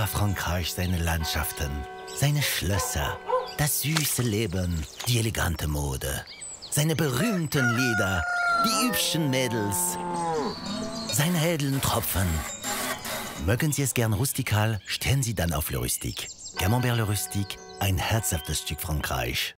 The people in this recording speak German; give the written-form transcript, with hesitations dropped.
Frankreich seine Landschaften, seine Schlösser, das süße Leben, die elegante Mode, seine berühmten Lieder, die hübschen Mädels, seine edlen Tropfen. Mögen Sie es gern rustikal, stehen Sie dann auf Le Rustique. Camembert Le Rustique, ein herzhaftes Stück Frankreich.